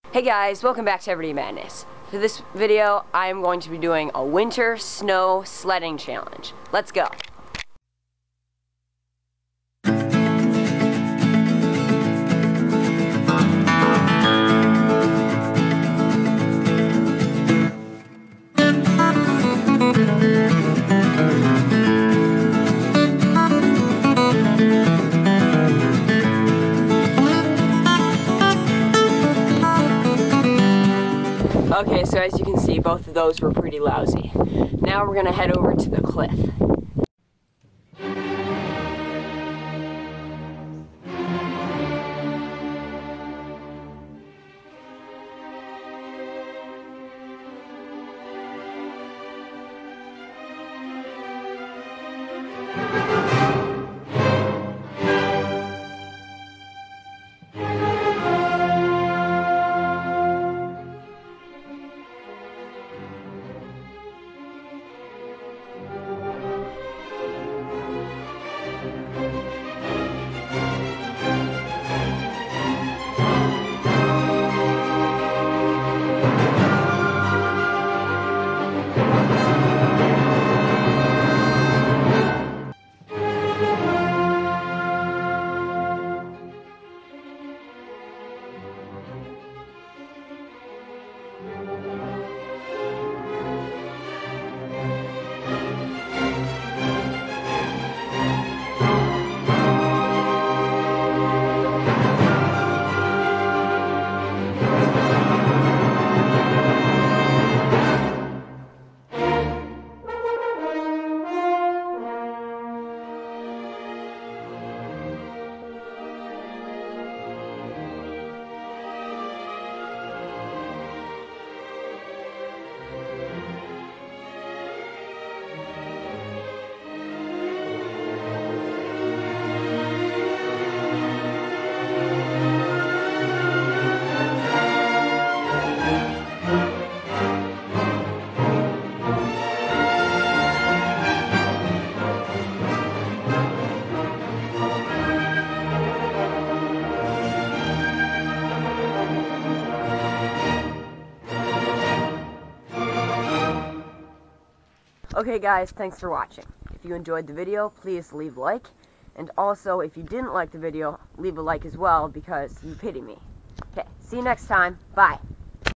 Hey guys, welcome back to Everyday Madness. For this video, I am going to be doing a winter snow sledding challenge. Let's go. Okay, so as you can see, both of those were pretty lousy. Now we're gonna head over to the cliff. Okay guys, thanks for watching. If you enjoyed the video, please leave a like. And also, if you didn't like the video, leave a like as well because you pity me. Okay, see you next time. Bye.